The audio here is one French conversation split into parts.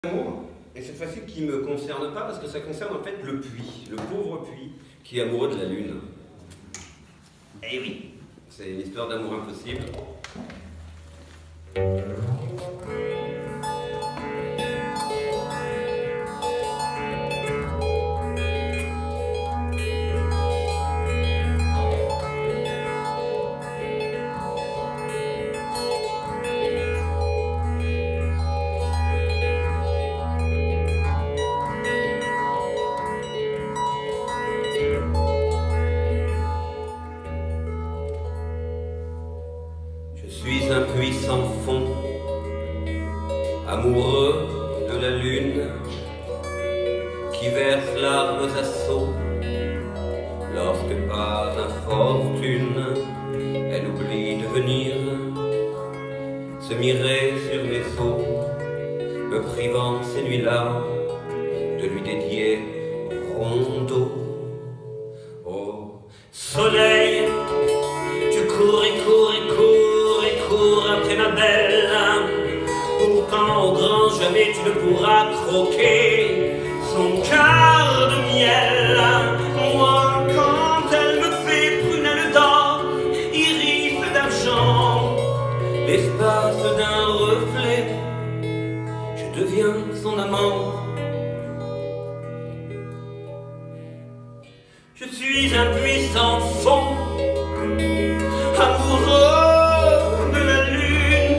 Amour, et cette fois-ci qui ne me concerne pas parce que ça concerne en fait le puits, le pauvre puits qui est amoureux de la lune. Eh oui, c'est une histoire d'amour impossible. Je suis un puits sans fond, amoureux de la lune, qui verse larmes à seaux, lorsque par infortune, elle oublie de venir se mirer sur mes os, me privant ces nuits-là de lui dédier rondeau. Au soleil, tu cours et cours et cours et cours après ma belle. Pourtant au grand jamais tu ne pourras croquer son cœur de miel. Moi quand elle me fait prunelle d'or, iris d'argent, l'espace d'un reflet, je deviens son amant. Je suis un puits sans fond, amoureux de la lune.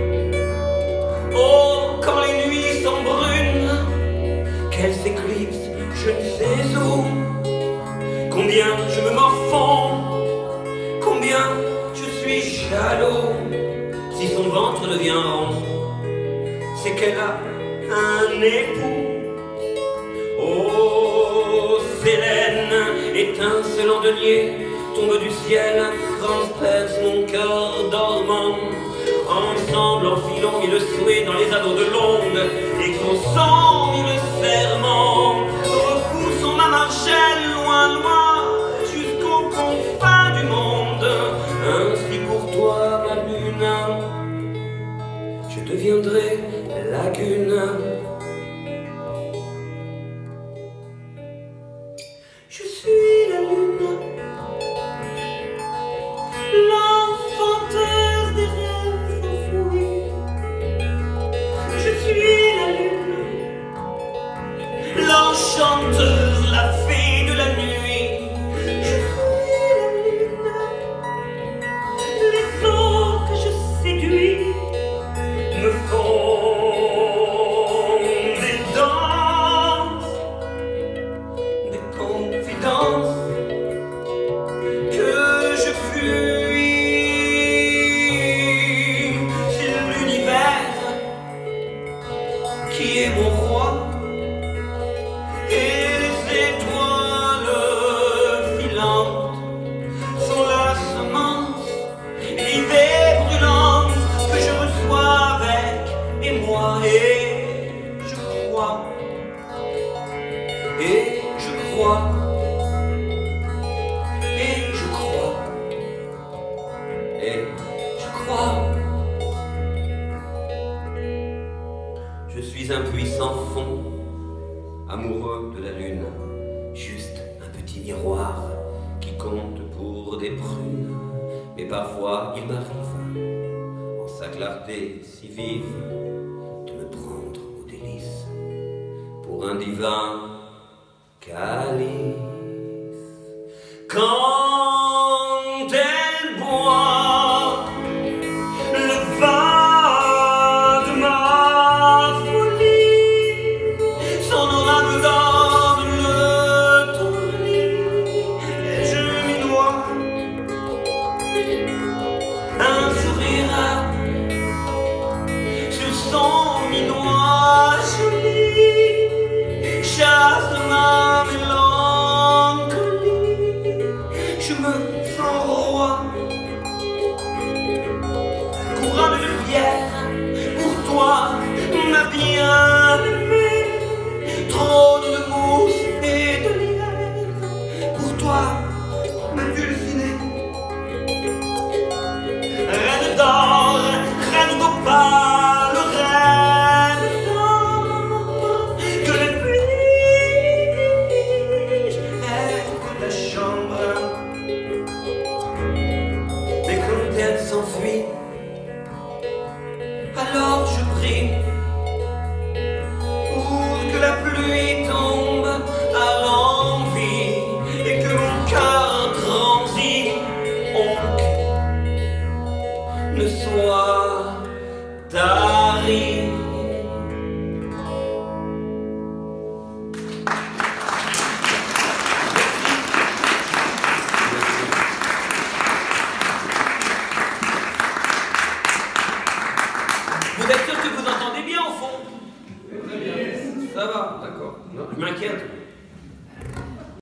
Oh, quand les nuits sont brunes, qu'elles s'éclipsent je ne sais où, combien je me morfonds, combien je suis jaloux. Si son ventre devient rond, c'est qu'elle a un époux. Oh, Célène, étincelant de nier, tombe du ciel, transperce mon cœur dormant. Ensemble enfilons mille souhaits dans les anneaux de l'onde, exauçons mille serments. Repoussons ma marchelle loin, loin, jusqu'aux confins du monde. Ainsi pour toi, ma lune, je deviendrai lagune. Je suis la lune, l'enfanteuse des rêves enfouis. Je suis la lune, l'enchanteuse, la fée de la nuit. Je suis la lune, les eaux que je séduis me font des danses, des confidences que je fuis. C'est l'univers qui est mon roi, et les étoiles filantes sont la semence, l'idée brûlante que je reçois avec émoi. Et je crois, et je crois, et je crois, et je crois. Je suis un puits sans fond, amoureux de la lune, juste un petit miroir qui compte pour des prunes. Mais parfois il m'arrive, en sa clarté si vive, de me prendre au délice pour un divin calice. Quand elle boit le vin de ma folie, son aura me donne le tournis, et je m'y noie. Un sourire sur son minois joli chasse ma mélancolie. rosée, pour que la pluie tombe à l'envie et que mon cœur grandit, oncle, ne soit ta